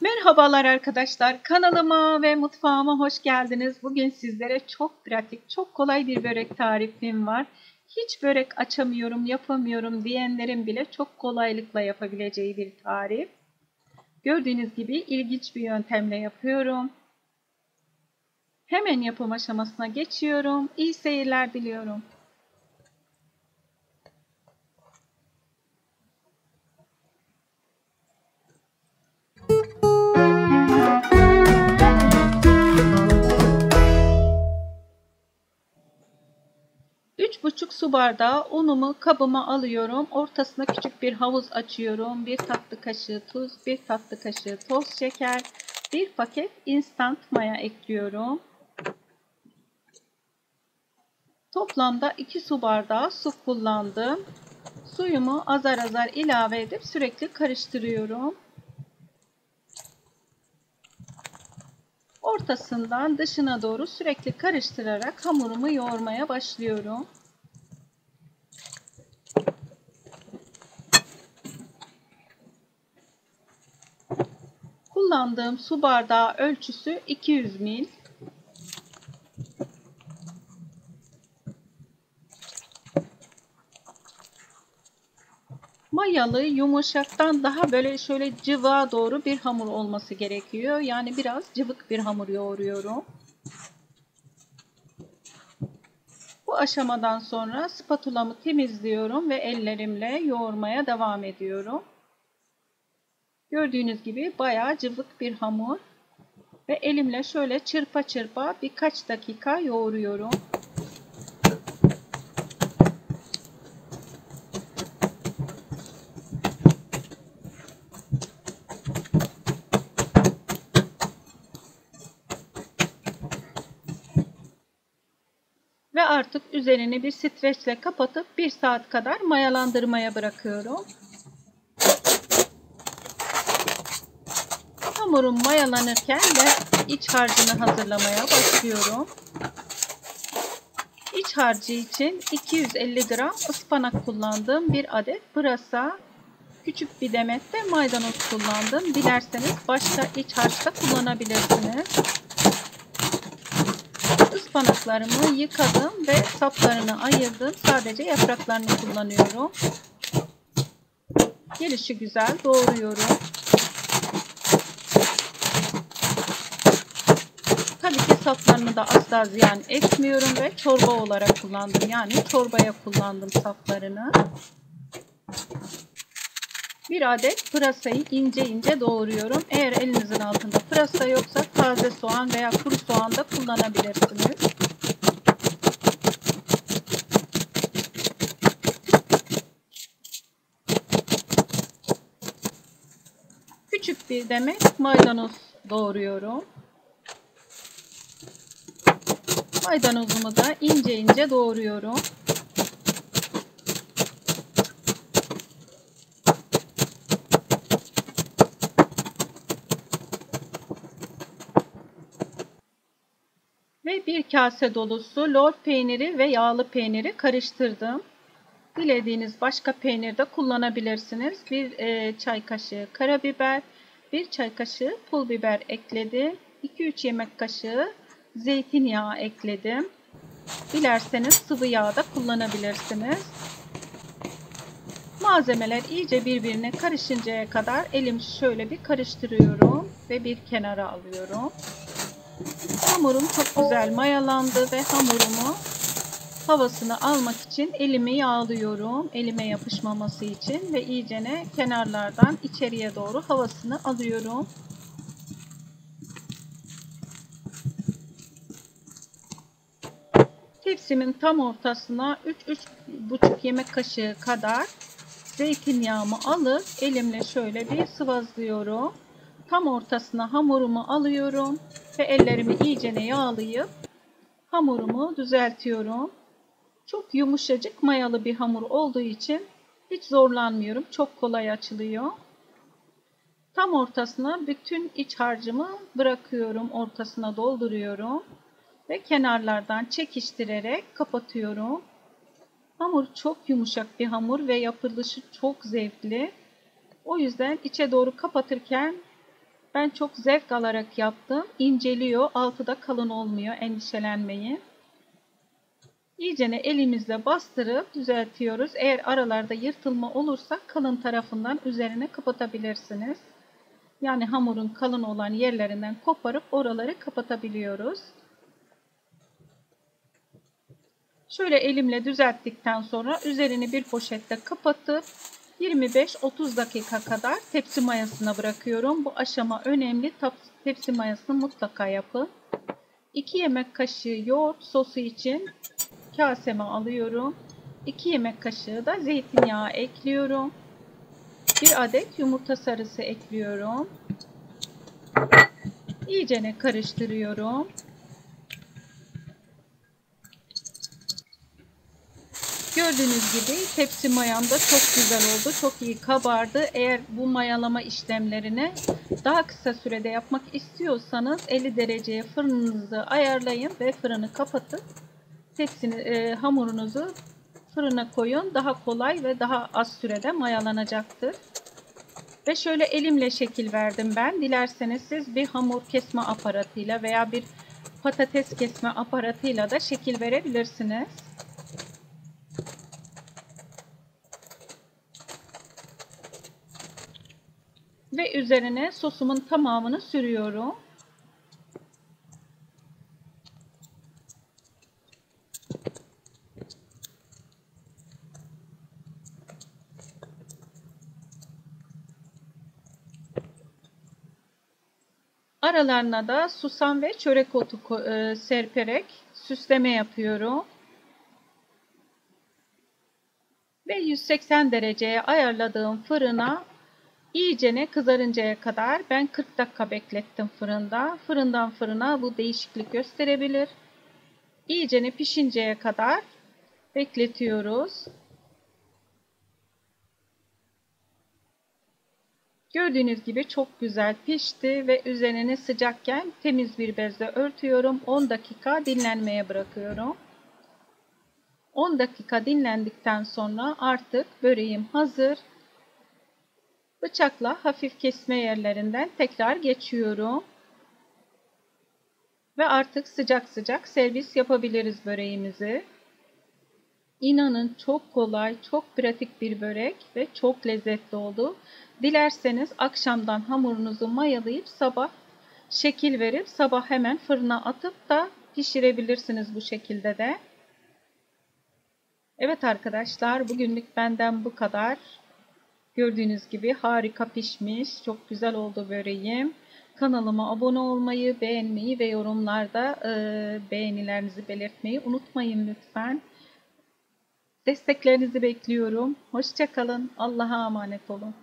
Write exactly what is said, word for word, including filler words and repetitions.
Merhabalar arkadaşlar. Kanalıma ve mutfağıma hoş geldiniz. Bugün sizlere çok pratik, çok kolay bir börek tarifim var. Hiç börek açamıyorum, yapamıyorum diyenlerin bile çok kolaylıkla yapabileceği bir tarif. Gördüğünüz gibi ilginç bir yöntemle yapıyorum. Hemen yapım aşamasına geçiyorum. İyi seyirler diliyorum. üç buçuk su bardağı unumu kabıma alıyorum. Ortasına küçük bir havuz açıyorum. bir tatlı kaşığı tuz, bir tatlı kaşığı toz şeker, bir paket instant maya ekliyorum. Toplamda iki su bardağı su kullandım. Suyumu azar azar ilave edip sürekli karıştırıyorum. Ortasından dışına doğru sürekli karıştırarak hamurumu yoğurmaya başlıyorum. Kullandığım su bardağı ölçüsü iki yüz mililitre. Mayalı, yumuşaktan daha böyle şöyle cıvığa doğru bir hamur olması gerekiyor. Yani biraz cıvık bir hamur yoğuruyorum. Bu aşamadan sonra spatulamı temizliyorum ve ellerimle yoğurmaya devam ediyorum. Gördüğünüz gibi bayağı cıvık bir hamur. Ve elimle şöyle çırpa çırpa birkaç dakika yoğuruyorum. Ve artık üzerini bir streçle kapatıp bir saat kadar mayalandırmaya bırakıyorum. Hamurum mayalanırken de iç harcını hazırlamaya başlıyorum. İç harcı için iki yüz elli gram ıspanak kullandım. Bir adet pırasa, küçük bir demet de maydanoz kullandım. Dilerseniz başka iç harçta kullanabilirsiniz. Ispanaklarımı yıkadım ve saplarını ayırdım. Sadece yapraklarını kullanıyorum. Gelişi güzel doğruyorum. Tabii ki saplarını da asla ziyan etmiyorum ve çorba olarak kullandım. Yani çorbaya kullandım saplarını. Bir adet pırasayı ince ince doğruyorum. Eğer elinizin altında pırasa yoksa taze soğan veya kuru soğan da kullanabilirsiniz. Küçük bir demet maydanoz doğruyorum. Maydanozumu da ince ince doğruyorum. Ve bir kase dolusu lor peyniri ve yağlı peyniri karıştırdım. Dilediğiniz başka peynir de kullanabilirsiniz. Bir e, çay kaşığı karabiber, bir çay kaşığı pul biber ekledim. iki üç yemek kaşığı zeytinyağı ekledim. Dilerseniz sıvı yağ da kullanabilirsiniz. Malzemeler iyice birbirine karışıncaya kadar elimi şöyle bir karıştırıyorum ve bir kenara alıyorum. Hamurum çok güzel mayalandı ve hamurumu havasını almak için elimi yağlıyorum. Elime yapışmaması için ve iyicene kenarlardan içeriye doğru havasını alıyorum. Tepsimin tam ortasına üç üç buçuk yemek kaşığı kadar zeytinyağımı alıp elimle şöyle bir sıvazlıyorum. Tam ortasına hamurumu alıyorum ve ellerimi iyicene yağlayıp hamurumu düzeltiyorum. Çok yumuşacık mayalı bir hamur olduğu için hiç zorlanmıyorum. Çok kolay açılıyor. Tam ortasına bütün iç harcımı bırakıyorum. Ortasına dolduruyorum. Ve kenarlardan çekiştirerek kapatıyorum. Hamur çok yumuşak bir hamur ve yapılışı çok zevkli. O yüzden içe doğru kapatırken Ben çok zevk alarak yaptım. İnceliyor, altı da kalın olmuyor, endişelenmeyin. İyicene elimizle bastırıp düzeltiyoruz. Eğer aralarda yırtılma olursa kalın tarafından üzerine kapatabilirsiniz. Yani hamurun kalın olan yerlerinden koparıp oraları kapatabiliyoruz. Şöyle elimle düzelttikten sonra üzerini bir poşette kapatıp yirmi beş otuz dakika kadar tepsi mayasına bırakıyorum. Bu aşama önemli. Tepsi mayasını mutlaka yapın. iki yemek kaşığı yoğurt sosu için kaseme alıyorum. iki yemek kaşığı da zeytinyağı ekliyorum. bir adet yumurta sarısı ekliyorum. İyicene karıştırıyorum. Gördüğünüz gibi tepsi mayam da çok güzel oldu. Çok iyi kabardı. Eğer bu mayalama işlemlerini daha kısa sürede yapmak istiyorsanız elli dereceye fırınınızı ayarlayın ve fırını kapatıp tepsini, e, hamurunuzu fırına koyun. Daha kolay ve daha az sürede mayalanacaktır. Ve şöyle elimle şekil verdim ben. Dilerseniz siz bir hamur kesme aparatıyla veya bir patates kesme aparatıyla da şekil verebilirsiniz. Ve üzerine sosumun tamamını sürüyorum. Aralarına da susam ve çörek otu serperek süsleme yapıyorum. Ve yüz seksen dereceye ayarladığım fırına iyicene kızarıncaya kadar ben kırk dakika beklettim fırında. Fırından fırına bu değişiklik gösterebilir. İyicene pişinceye kadar bekletiyoruz. Gördüğünüz gibi çok güzel pişti ve üzerini sıcakken temiz bir bezle örtüyorum. on dakika dinlenmeye bırakıyorum. on dakika dinlendikten sonra artık böreğim hazır. Bıçakla hafif kesme yerlerinden tekrar geçiyorum. Ve artık sıcak sıcak servis yapabiliriz böreğimizi. İnanın çok kolay, çok pratik bir börek ve çok lezzetli oldu. Dilerseniz akşamdan hamurunuzu mayalayıp sabah şekil verip sabah hemen fırına atıp da pişirebilirsiniz bu şekilde de. Evet arkadaşlar, bugünlük benden bu kadar. Gördüğünüz gibi harika pişmiş, çok güzel oldu böreğim. Kanalıma abone olmayı, beğenmeyi ve yorumlarda e, beğenilerinizi belirtmeyi unutmayın lütfen. Desteklerinizi bekliyorum. Hoşça kalın. Allah'a emanet olun.